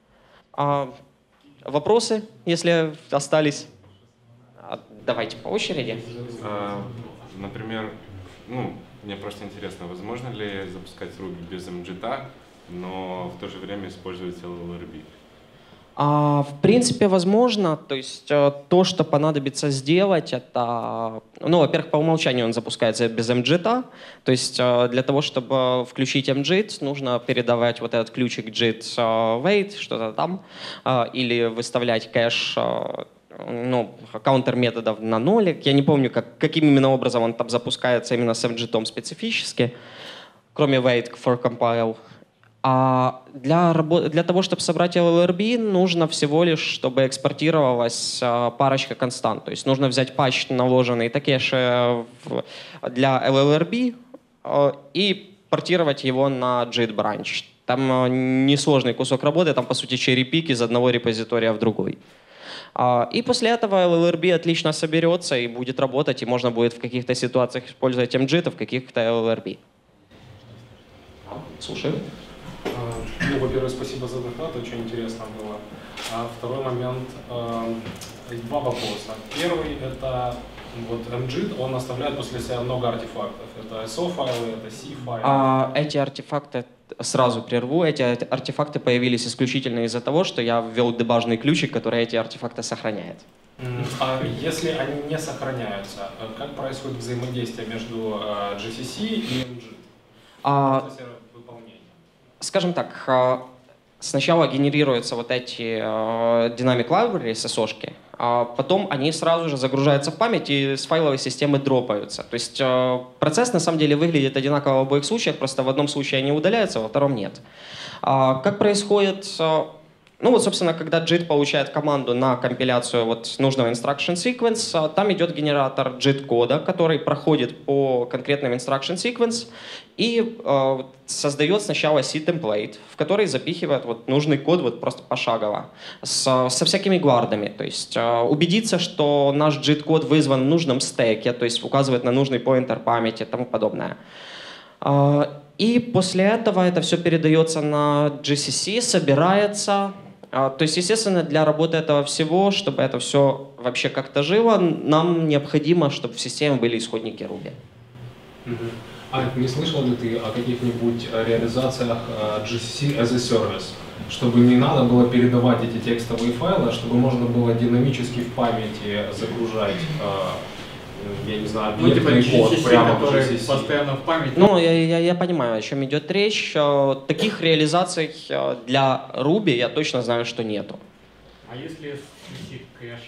Вопросы, если остались? Давайте по очереди. Например, мне просто интересно, возможно ли запускать Ruby без mjit, но в то же время использовать LLRB? В принципе, возможно. То есть то, что понадобится сделать, это... Ну, во-первых, по умолчанию он запускается без mjit. То есть для того, чтобы включить mjit, нужно передавать вот этот ключик JIT wait, что-то там, или выставлять кэш, каунтер методов на нолик. Я не помню, каким именно образом он там запускается именно с mjit специфически, кроме wait for compile. Для того, чтобы собрать LLRB, нужно всего лишь, чтобы экспортировалась парочка констант. То есть нужно взять патч, наложенный такие же для LLRB, и портировать его на JIT branch. Там несложный кусок работы, там по сути черепик из одного репозитория в другой. И после этого LLRB отлично соберется и будет работать, и можно будет в каких-то ситуациях использовать MJIT, а в каких-то LLRB. Слушаю. Ну, во-первых, спасибо за доклад, очень интересно было. Второй момент, два вопроса. Первый — это вот MJIT, он оставляет после себя много артефактов. Это SO-файлы, это C-файлы. Эти артефакты, сразу прерву, эти артефакты появились исключительно из-за того, что я ввел дебажный ключик, который эти артефакты сохраняет. А если они не сохраняются, как происходит взаимодействие между GCC и MJIT? Скажем так, сначала генерируются вот эти Dynamic Library, SSO-шки, а потом они сразу же загружаются в память и с файловой системы дропаются. То есть процесс на самом деле выглядит одинаково в обоих случаях, просто в одном случае они удаляются, во втором нет. Как происходит... Ну вот, собственно, когда JIT получает команду на компиляцию вот нужного instruction sequence, там идет генератор JIT-кода, который проходит по конкретным instruction sequence и создает сначала C-темплейт, в который запихивает вот нужный код вот просто пошагово, со всякими гвардами. То есть убедиться, что наш JIT-код вызван в нужном стеке, то есть указывает на нужный поинтер памяти и тому подобное. И после этого это все передается на GCC, собирается. То есть, естественно, для работы этого всего, чтобы это все вообще как-то жило, нам необходимо, чтобы в системе были исходники Ruby. А не слышал ли ты о каких-нибудь реализациях GCC as a service? Чтобы не надо было передавать эти текстовые файлы, чтобы можно было динамически в памяти загружать, я не знаю, объектный код прямо в GCC. Постоянно в памяти. Ну, я понимаю, о чем идет речь. Таких реализаций для Ruby я точно знаю, что нету. А если висит кэш?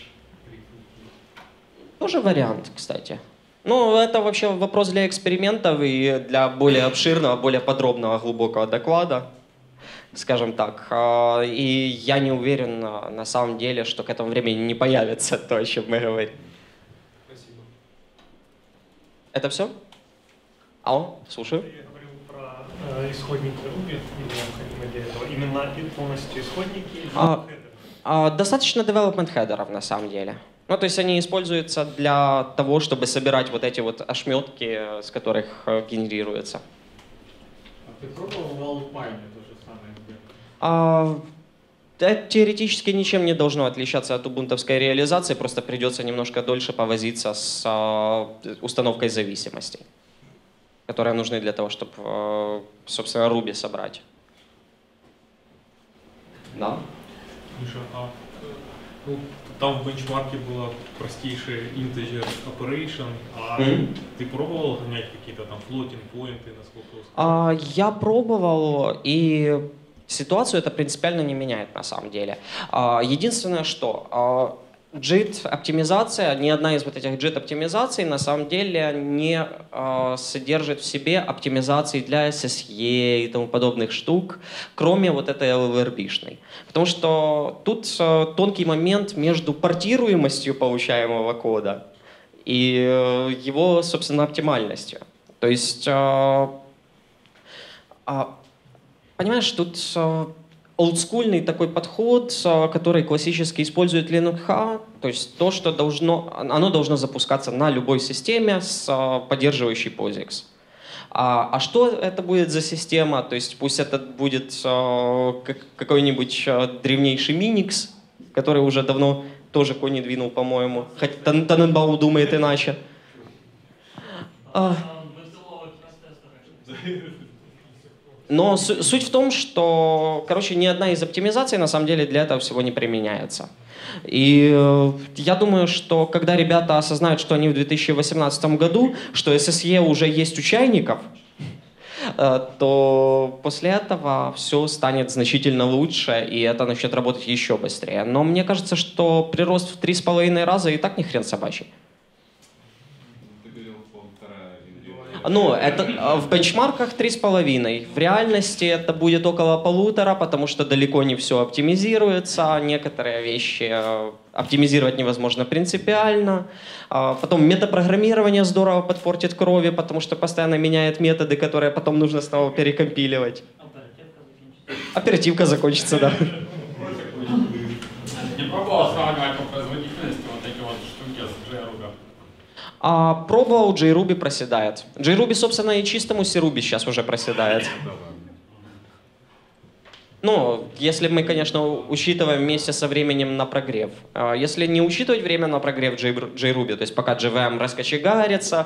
Тоже вариант, кстати. Ну, это вообще вопрос для экспериментов и для более обширного, более подробного, глубокого доклада, скажем так. И я не уверен на самом деле, что к этому времени не появится то, о чем мы говорим. Спасибо. Это все? Алло, слушаю. Я говорил про исходники Ruby, или необходимо для этого. Именно полностью исходники или Достаточно development хедеров на самом деле. Ну, то есть они используются для того, чтобы собирать вот эти вот ошметки, с которых генерируется. А ты пробовал в Alpine то же самое? Это теоретически ничем не должно отличаться от убунтовской реализации, просто придется немножко дольше повозиться с установкой зависимостей, которые нужны для того, чтобы, собственно, Ruby собрать. Да? Миша, там в бенчмарке было простейшее integer operation, ты пробовал гонять какие-то там floating поинты, насколько? Я пробовал, и ситуацию это принципиально не меняет на самом деле. Единственное, что JIT-оптимизация, ни одна из вот этих JIT-оптимизаций на самом деле не содержит в себе оптимизации для SSE и тому подобных штук, кроме вот этой LLRB-шной. Потому что тут тонкий момент между портируемостью получаемого кода и его, собственно, оптимальностью. То есть, понимаешь, тут олдскульный такой подход, который классически использует Linux, то есть то, что оно должно запускаться на любой системе, поддерживающей POSIX. А что это будет за система? То есть пусть это будет какой-нибудь древнейший Minix, который уже давно тоже конь не двинул, по-моему. Хотя Таненбаум думает иначе. Но суть в том, что, короче, ни одна из оптимизаций на самом деле для этого всего не применяется. И я думаю, что когда ребята осознают, что они в 2018 году, что SSE уже есть у чайников, то после этого все станет значительно лучше, и это начнет работать еще быстрее. Но мне кажется, что прирост в 3,5 раза и так не хрен собачий. Ты говорил, 1,5 Ну, это в бенчмарках 3,5. В реальности это будет около 1,5, потому что далеко не все оптимизируется. Некоторые вещи оптимизировать невозможно принципиально. Потом метапрограммирование здорово подпортит крови, потому что постоянно меняет методы, которые потом нужно снова перекомпиливать. Оперативка закончится, да. Не пробовал сравнивать по производительности вот эти вот штуки с JRuby? Пробовал, JRuby проседает. JRuby, собственно, и чистому C-Ruby сейчас уже проседает. Ну, если мы, конечно, учитываем вместе со временем на прогрев. Если не учитывать время на прогрев JRuby, то есть пока JVM раскочегарится.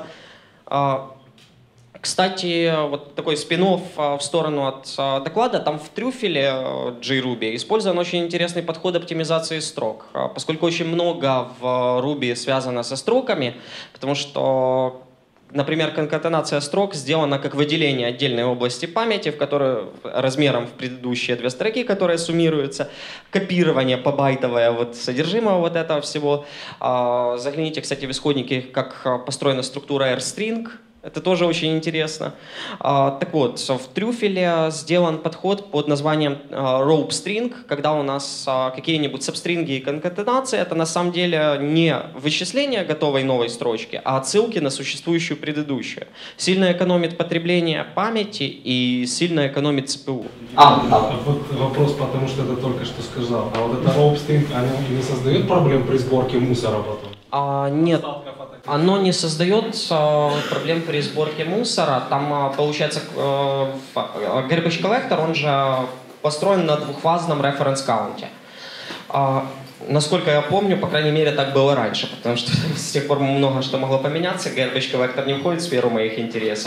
Кстати, вот такой спин-офф в сторону от доклада. Там в трюфеле JRuby использован очень интересный подход оптимизации строк. Поскольку очень много в Ruby связано со строками, потому что, например, конкатенация строк сделана как выделение отдельной области памяти, в которой размером в предыдущие 2 строки, которые суммируются, копирование побайтовое вот содержимого вот этого всего. Загляните, кстати, в исходники, как построена структура R-string. Это тоже очень интересно. Так вот, в трюфеле сделан подход под названием rope string, когда у нас какие-нибудь сабстринги и конкатенации. Это на самом деле не вычисление готовой новой строчки, а отсылки на существующую предыдущую. Сильно экономит потребление памяти и сильно экономит ЦПУ. Вот вопрос, потому что ты только что сказал. А вот это rope string, оно не создает проблем при сборке мусора потом? Нет. Оно не создает проблем при сборке мусора. Там, получается, garbage collector, он же построен на двухфазном референс-каунте. Насколько я помню, по крайней мере, так было раньше, потому что с тех пор много что могло поменяться. Garbage collector не входит в сферу моих интересов.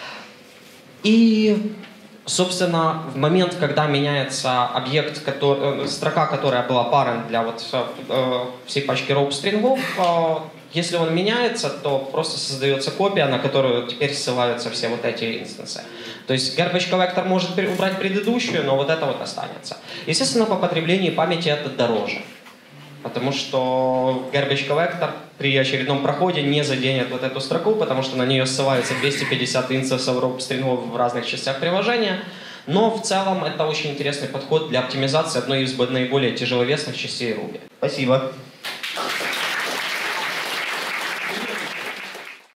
И, собственно, в момент, когда меняется объект, строка, которая была parent для вот всей пачки rope стрингов, если он меняется, то просто создается копия, на которую теперь ссылаются все вот эти инстансы. То есть garbage collector может убрать предыдущую, но вот это вот останется. Естественно, по потреблению памяти это дороже. Потому что garbage collector при очередном проходе не заденет вот эту строку, потому что на нее ссылается 250 инстансов rope стрингов в разных частях приложения. Но в целом это очень интересный подход для оптимизации одной из наиболее тяжеловесных частей Ruby. Спасибо.